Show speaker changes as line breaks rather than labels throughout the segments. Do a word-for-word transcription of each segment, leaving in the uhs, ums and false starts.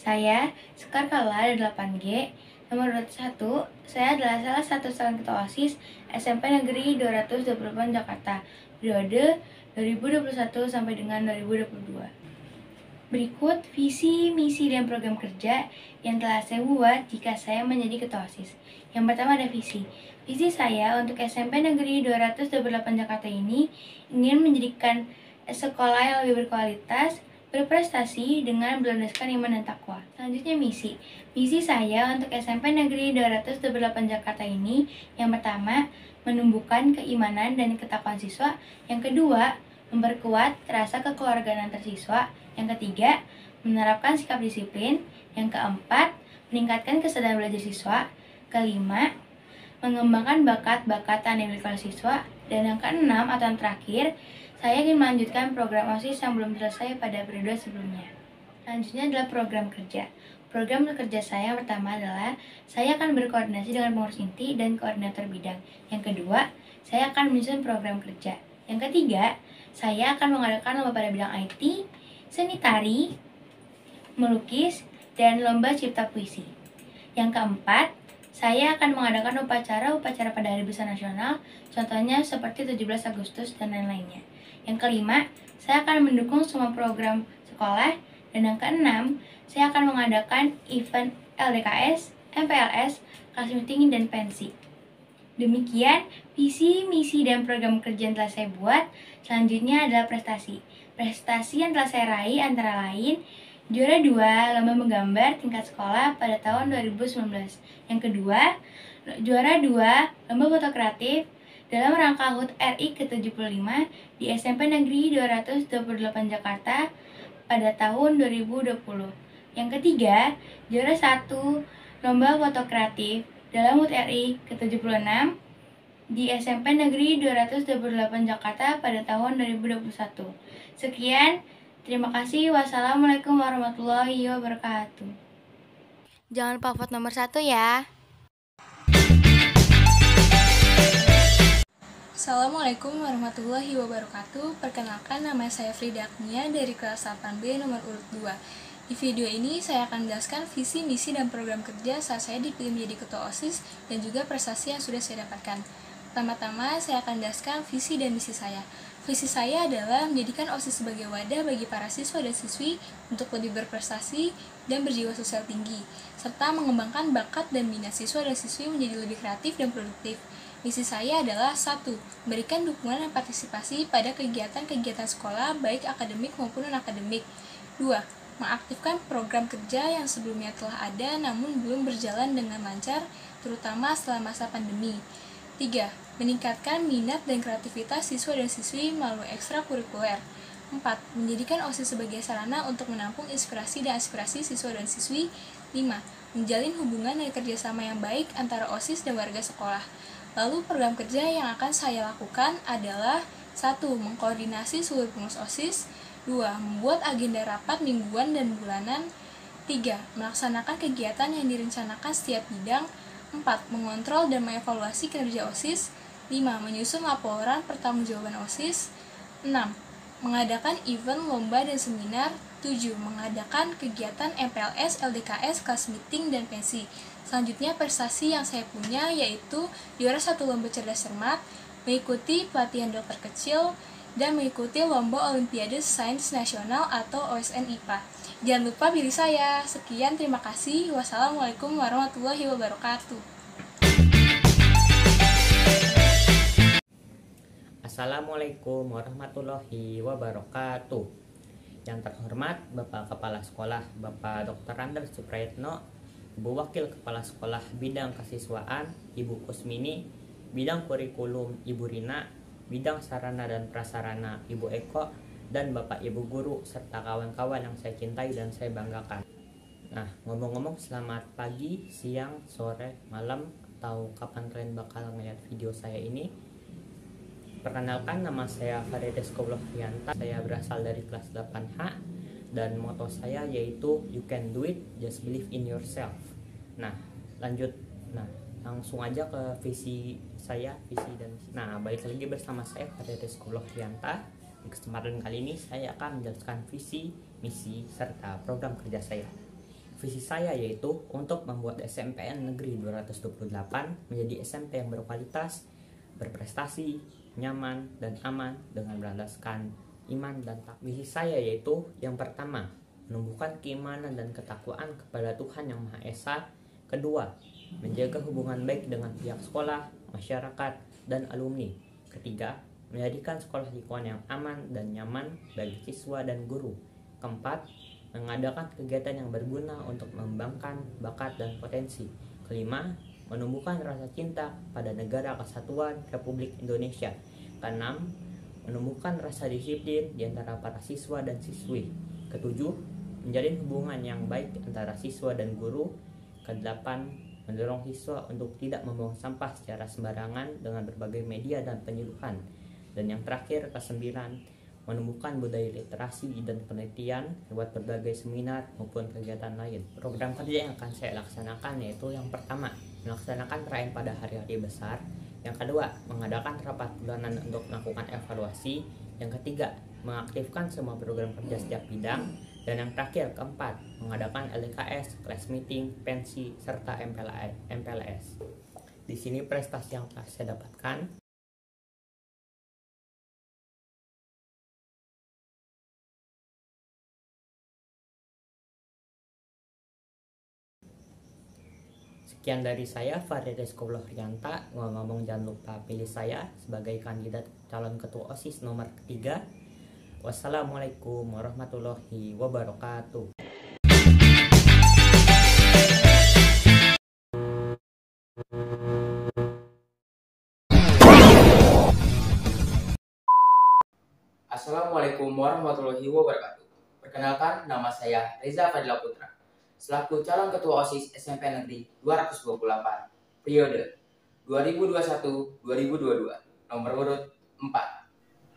Saya Sekar Kala delapan G, nomor dua puluh satu. Saya adalah salah satu calon ketua OSIS S M P Negeri dua ratus dua puluh delapan Jakarta, periode dua ribu dua puluh satu sampai dengan dua ribu dua puluh dua. Berikut visi, misi, dan program kerja yang telah saya buat jika saya menjadi ketua OSIS. Yang pertama ada visi. Visi saya untuk S M P Negeri dua ratus dua puluh delapan Jakarta ini ingin menjadikan sekolah yang lebih berkualitas, berprestasi dengan berlandaskan iman dan takwa. Selanjutnya misi. Misi saya untuk S M P Negeri dua ratus dua puluh delapan Jakarta ini yang pertama, menumbuhkan keimanan dan ketakwaan siswa. Yang kedua, memperkuat rasa kekeluargaan antar siswa. Yang ketiga, menerapkan sikap disiplin. Yang keempat, meningkatkan kesadaran belajar siswa. Kelima, mengembangkan bakat-bakat yang dimiliki oleh siswa. Dan yang keenam atau yang terakhir, saya ingin melanjutkan program OSIS yang belum selesai pada periode sebelumnya. Selanjutnya adalah program kerja. Program kerja saya yang pertama adalah saya akan berkoordinasi dengan pengurus inti dan koordinator bidang. Yang kedua, saya akan menyusun program kerja. Yang ketiga, saya akan mengadakan lomba pada bidang I T, seni tari, melukis, dan lomba cipta puisi. Yang keempat, saya akan mengadakan upacara-upacara pada Hari Besar Nasional, contohnya seperti tujuh belas Agustus dan lain-lainnya. Yang kelima, saya akan mendukung semua program sekolah. Dan yang keenam, saya akan mengadakan event L D K S, M P L S, kelas meeting, dan pensi. Demikian visi, misi, dan program kerja yang telah saya buat. Selanjutnya adalah prestasi. Prestasi yang telah saya raih antara lain juara dua lomba menggambar tingkat sekolah pada tahun dua ribu sembilan belas. Yang kedua, juara dua lomba foto kreatif dalam rangka H U T R I ke tujuh puluh lima di S M P Negeri dua ratus dua puluh delapan Jakarta pada tahun dua ribu dua puluh. Yang ketiga, juara satu lomba foto kreatif dalam H U T R I ke tujuh puluh enam di S M P Negeri dua ratus dua puluh delapan Jakarta pada tahun dua ribu dua puluh satu. Sekian, terima kasih. Wassalamualaikum warahmatullahi wabarakatuh. Jangan lupa vote nomor satu ya.
Assalamualaikum warahmatullahi wabarakatuh. Perkenalkan, nama saya Frida Agnia dari kelas delapan B nomor urut dua. Di video ini saya akan menjelaskan visi, misi, dan program kerja saat saya dipilih menjadi ketua OSIS dan juga prestasi yang sudah saya dapatkan. Pertama-tama saya akan menjelaskan visi dan misi saya. Visi saya adalah menjadikan OSIS sebagai wadah bagi para siswa dan siswi untuk lebih berprestasi dan berjiwa sosial tinggi, serta mengembangkan bakat dan minat siswa dan siswi menjadi lebih kreatif dan produktif. Misi saya adalah satu. Memberikan dukungan dan partisipasi pada kegiatan-kegiatan sekolah baik akademik maupun non-akademik. dua. Mengaktifkan program kerja yang sebelumnya telah ada namun belum berjalan dengan lancar, terutama setelah masa pandemi. tiga. Meningkatkan minat dan kreativitas siswa dan siswi melalui ekstrakurikuler. empat. Menjadikan OSIS sebagai sarana untuk menampung inspirasi dan aspirasi siswa dan siswi. lima. Menjalin hubungan dan kerjasama yang baik antara OSIS dan warga sekolah. Lalu program kerja yang akan saya lakukan adalah satu. Mengkoordinasi seluruh pengurus OSIS. dua. Membuat agenda rapat mingguan dan bulanan. tiga. Melaksanakan kegiatan yang direncanakan setiap bidang. empat. Mengontrol dan mengevaluasi kinerja OSIS. lima. Menyusun laporan pertanggungjawaban OSIS. enam. Mengadakan event, lomba, dan seminar. tujuh. Mengadakan kegiatan M P L S, L D K S, kelas meeting, dan pensi. Selanjutnya prestasi yang saya punya yaitu juara satu lomba cerdas cermat, mengikuti pelatihan dokter kecil, dan mengikuti lomba Olimpiade Sains Nasional atau O S N I P A. Jangan lupa pilih saya. Sekian, terima kasih. Wassalamualaikum warahmatullahi wabarakatuh.
Assalamualaikum warahmatullahi wabarakatuh. Yang terhormat Bapak Kepala Sekolah Bapak Doktor Randal Suprayitno, Ibu Wakil Kepala Sekolah Bidang Kesiswaan Ibu Kusmini, Bidang Kurikulum Ibu Rina, Bidang Sarana dan Prasarana Ibu Eko, dan Bapak Ibu Guru serta kawan-kawan yang saya cintai dan saya banggakan. Nah, ngomong-ngomong, selamat pagi, siang, sore, malam, atau kapan kalian bakal ngeliat video saya ini. Perkenalkan, nama saya Farides Koblohianta. Saya berasal dari kelas delapan H dan moto saya yaitu you can do it, just believe in yourself. Nah, lanjut. Nah, langsung aja ke visi saya, visi dan nah, balik lagi bersama saya Farides Koblohianta. Di kesempatan kali ini saya akan menjelaskan visi, misi, serta program kerja saya. Visi saya yaitu untuk membuat S M P N Negeri dua ratus dua puluh delapan menjadi S M P yang berkualitas, berprestasi, nyaman, dan aman dengan berlandaskan iman dan takwa. Visi saya yaitu yang pertama, menumbuhkan keimanan dan ketakwaan kepada Tuhan Yang Maha Esa. Kedua, menjaga hubungan baik dengan pihak sekolah, masyarakat, dan alumni. Ketiga, menjadikan sekolah lingkungan yang aman dan nyaman bagi siswa dan guru. Keempat, mengadakan kegiatan yang berguna untuk mengembangkan bakat dan potensi. Kelima, menumbuhkan rasa cinta pada negara kesatuan Republik Indonesia. Keenam, menumbuhkan rasa disiplin di antara para siswa dan siswi. Ketujuh, menjalin hubungan yang baik antara siswa dan guru. Kedelapan, mendorong siswa untuk tidak membuang sampah secara sembarangan dengan berbagai media dan penyuluhan. Dan yang terakhir, kesembilan, menumbuhkan budaya literasi dan penelitian lewat berbagai seminar maupun kegiatan lain. Program kerja yang akan saya laksanakan yaitu yang pertama, melaksanakan perayaan pada hari-hari besar. Yang kedua, mengadakan rapat bulanan untuk melakukan evaluasi. Yang ketiga, mengaktifkan semua program kerja setiap bidang. Dan yang terakhir, keempat, mengadakan L D K S, class meeting, pensi, serta M P L S. Di sini prestasi yang telah saya dapatkan. Sekian dari saya, Fahri Rizko Rianta. Ngomong-ngomong, jangan lupa pilih saya sebagai kandidat calon ketua OSIS nomor ketiga. Wassalamualaikum warahmatullahi wabarakatuh.
Assalamualaikum warahmatullahi wabarakatuh. Perkenalkan, nama saya Reza Fadila Putra, selaku calon ketua OSIS S M P Negeri dua ratus dua puluh delapan, periode dua ribu dua puluh satu dua ribu dua puluh dua, nomor urut empat.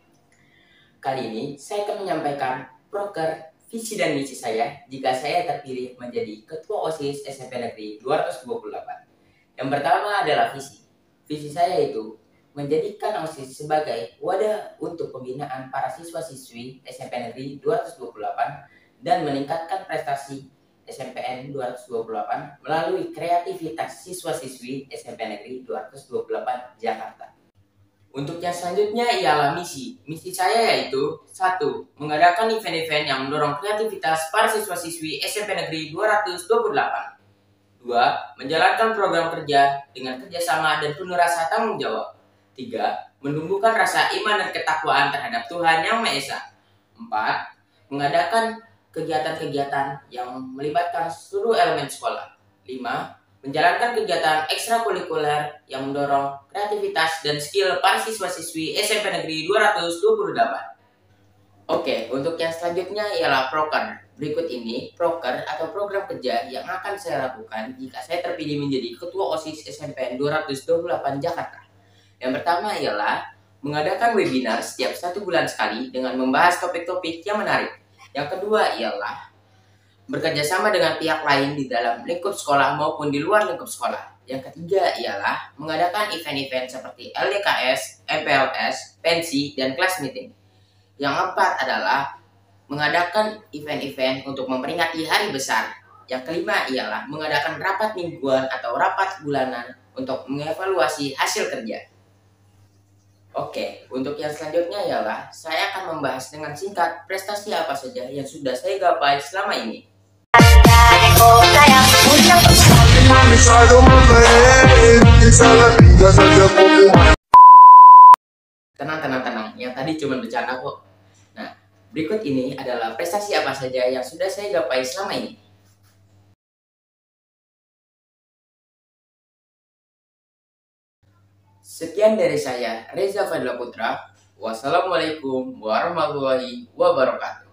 Kali ini saya akan menyampaikan proker, visi dan misi saya jika saya terpilih menjadi ketua OSIS S M P Negeri dua ratus dua puluh delapan. Yang pertama adalah visi. Visi saya itu menjadikan OSIS sebagai wadah untuk pembinaan para siswa-siswi S M P Negeri dua ratus dua puluh delapan dan meningkatkan prestasi S M P N dua ratus dua puluh delapan melalui kreativitas siswa-siswi S M P Negeri dua ratus dua puluh delapan Jakarta. Untuk yang selanjutnya ialah misi. Misi saya yaitu satu. Mengadakan event-event yang mendorong kreativitas para siswa-siswi S M P Negeri dua ratus dua puluh delapan. dua. Menjalankan program kerja dengan kerjasama dan penuh rasa tanggung jawab. tiga. Menumbuhkan rasa iman dan ketakwaan terhadap Tuhan Yang Maha Esa. empat. Mengadakan kegiatan-kegiatan yang melibatkan seluruh elemen sekolah. lima. Menjalankan kegiatan ekstrakurikuler yang mendorong kreativitas dan skill para siswa-siswi S M P Negeri dua ratus dua puluh delapan. Oke, untuk yang selanjutnya ialah proker. Berikut ini proker atau program kerja yang akan saya lakukan jika saya terpilih menjadi ketua OSIS S M P N dua ratus dua puluh delapan Jakarta. Yang pertama ialah mengadakan webinar setiap satu bulan sekali dengan membahas topik-topik yang menarik. Yang kedua ialah bekerja sama dengan pihak lain di dalam lingkup sekolah maupun di luar lingkup sekolah. Yang ketiga ialah mengadakan event-event seperti L D K S, M P L S, pensi, dan class meeting. Yang keempat adalah mengadakan event-event untuk memperingati hari besar. Yang kelima ialah mengadakan rapat mingguan atau rapat bulanan untuk mengevaluasi hasil kerja. Oke, untuk yang selanjutnya ialah saya akan membahas dengan singkat prestasi apa saja yang sudah saya gapai selama ini. Tenang, tenang, tenang. Yang tadi cuma bercanda kok. Nah, berikut ini adalah prestasi apa saja yang sudah saya gapai selama ini. Sekian dari saya, Reza Fadila Putra. Wassalamualaikum warahmatullahi wabarakatuh.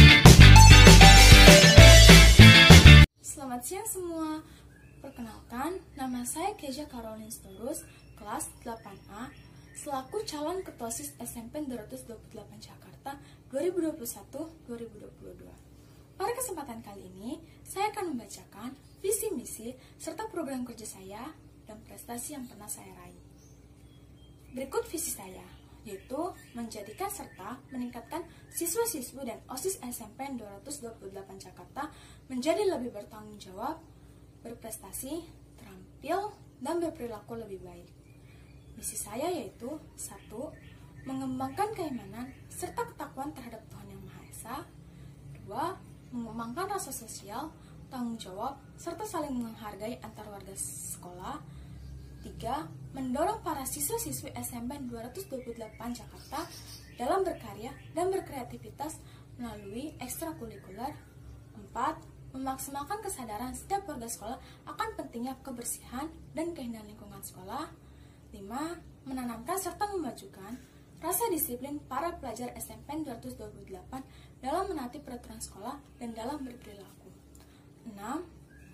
Selamat siang semua. Perkenalkan, nama saya Keja Caroline Storus, kelas delapan A, selaku calon ketua OSIS S M P dua ratus dua puluh delapan Jakarta dua ribu dua puluh satu dua ribu dua puluh dua. Pada kesempatan kali ini, saya akan membacakan visi misi serta program kerja saya dan prestasi yang pernah saya raih. Berikut visi saya. yaitu menjadikan serta meningkatkan siswa-siswi dan OSIS S M P N dua ratus dua puluh delapan Jakarta menjadi lebih bertanggung jawab, berprestasi, terampil, dan berperilaku lebih baik. Misi saya yaitu satu. Mengembangkan keimanan serta ketakwaan terhadap Tuhan Yang Maha Esa. Dua. Mengembangkan rasa sosial, tanggung jawab, serta saling menghargai antar warga sekolah. Tiga. Mendorong para siswa-siswi S M P N dua ratus dua puluh delapan Jakarta dalam berkarya dan berkreativitas melalui ekstrakurikuler. Empat. Memaksimalkan kesadaran setiap warga sekolah akan pentingnya kebersihan dan keindahan lingkungan sekolah. Lima. Menanamkan serta memajukan rasa disiplin para pelajar S M P N dua ratus dua puluh delapan dalam menaati peraturan sekolah dan dalam berperilaku. Enam.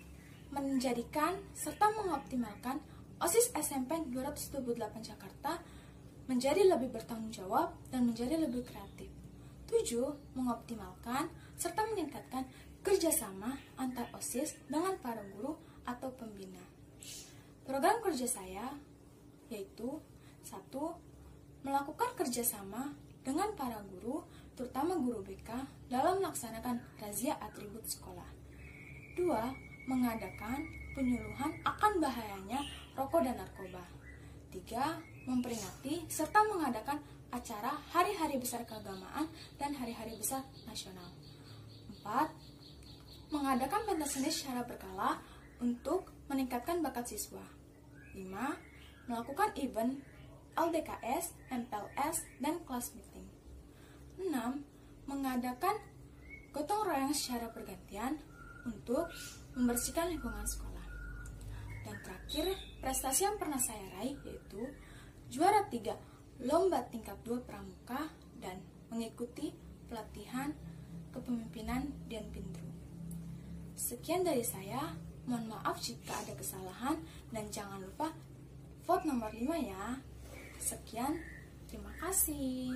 Menjadikan serta mengoptimalkan OSIS S M P N dua ratus dua puluh delapan Jakarta menjadi lebih bertanggung jawab dan menjadi lebih kreatif. Tujuh. Mengoptimalkan serta meningkatkan kerjasama antar OSIS dengan para guru atau pembina. Program kerja saya yaitu satu. Melakukan kerjasama dengan para guru, terutama guru B K, dalam melaksanakan razia atribut sekolah. Dua. Mengadakan penyuluhan akan bahayanya rokok dan narkoba. Tiga. Memperingati serta mengadakan acara hari-hari besar keagamaan dan hari-hari besar nasional. Empat. Mengadakan pentas seni secara berkala untuk meningkatkan bakat siswa. Lima. Melakukan event L D K S, M P L S, dan kelas meeting. Enam. Mengadakan gotong royong secara bergantian untuk membersihkan lingkungan sekolah. Dan terakhir, prestasi yang pernah saya raih yaitu juara tiga lomba tingkat dua pramuka dan mengikuti pelatihan kepemimpinan Dian Pindru. Sekian dari saya, mohon maaf jika ada kesalahan dan jangan lupa vote nomor lima ya. Sekian, terima kasih.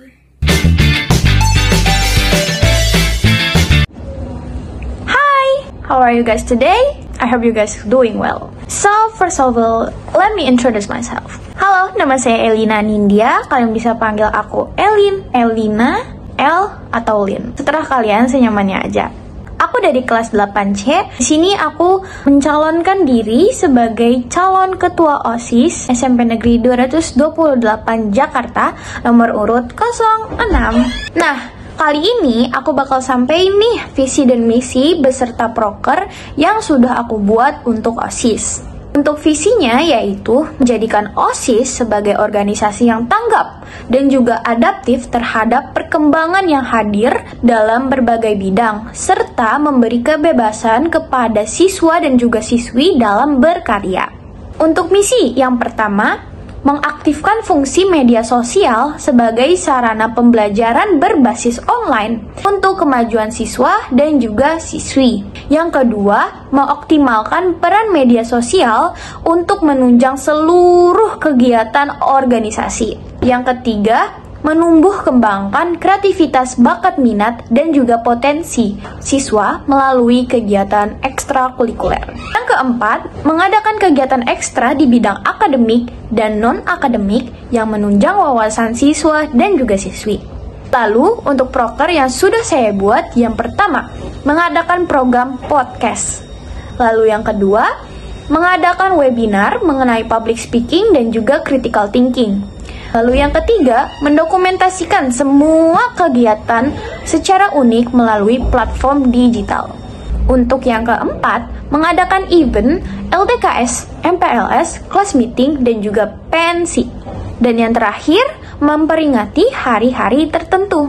Hi, how are you guys today? I hope you guys doing well. So, first of all, let me introduce myself. Halo, nama saya Elina Nindya. Kalian bisa panggil aku Elin, Elina, El, atau Lin. Setelah kalian senyamannya aja. Aku dari kelas delapan C. Di sini aku mencalonkan diri sebagai calon ketua OSIS S M P Negeri dua ratus dua puluh delapan Jakarta, nomor urut nol enam. Nah, kali ini aku bakal sampein nih visi dan misi beserta proker yang sudah aku buat untuk OSIS. Untuk visinya yaitu menjadikan OSIS sebagai organisasi yang tanggap dan juga adaptif terhadap perkembangan yang hadir dalam berbagai bidang, serta memberi kebebasan kepada siswa dan juga siswi dalam berkarya. Untuk misi yang pertama, mengaktifkan fungsi media sosial sebagai sarana pembelajaran berbasis online untuk kemajuan siswa dan juga siswi. Yang kedua, mengoptimalkan peran media sosial untuk menunjang seluruh kegiatan organisasi. Yang ketiga, menumbuh kembangkan kreativitas, bakat minat, dan juga potensi siswa melalui kegiatan ekstrakurikuler. Yang keempat, mengadakan kegiatan ekstra di bidang akademik dan non-akademik yang menunjang wawasan siswa dan juga siswi. Lalu, untuk proker yang sudah saya buat, yang pertama, mengadakan program podcast. Lalu yang kedua, mengadakan webinar mengenai public speaking dan juga critical thinking. Lalu yang ketiga, mendokumentasikan semua kegiatan secara unik melalui platform digital. Untuk yang keempat, mengadakan event L D K S, M P L S, class meeting, dan juga pensi. Dan yang terakhir, memperingati hari-hari tertentu.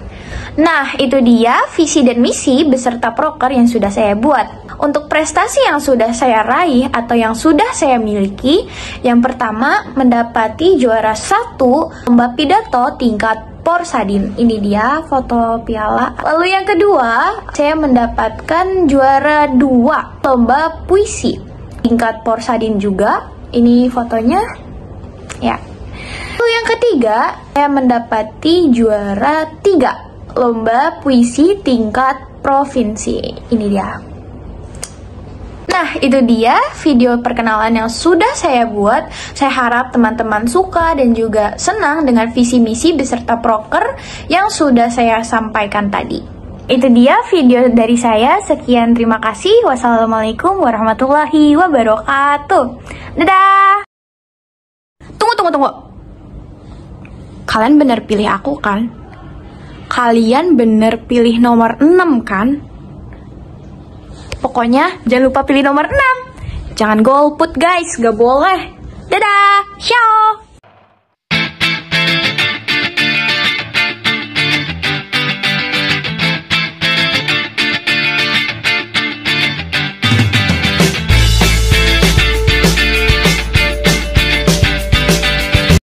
Nah, itu dia visi dan misi beserta proker yang sudah saya buat. Untuk prestasi yang sudah saya raih atau yang sudah saya miliki, yang pertama mendapati juara satu lomba pidato tingkat Porsadin. Ini dia foto piala. Lalu yang kedua, saya mendapatkan juara dua lomba puisi tingkat Porsadin juga. Ini fotonya. Ya. Lalu yang ketiga, saya mendapati juara tiga lomba puisi tingkat provinsi. Ini dia. Nah, itu dia video perkenalan yang sudah saya buat. Saya harap teman-teman suka dan juga senang dengan visi misi beserta proker yang sudah saya sampaikan tadi. Itu dia video dari saya. Sekian, terima kasih. Wassalamualaikum warahmatullahi wabarakatuh. Dadah. Tunggu, tunggu, tunggu. Kalian bener pilih aku kan? Kalian bener pilih nomor enam kan? Pokoknya jangan lupa pilih nomor enam. Jangan golput guys, gak boleh. Dadah, ciao.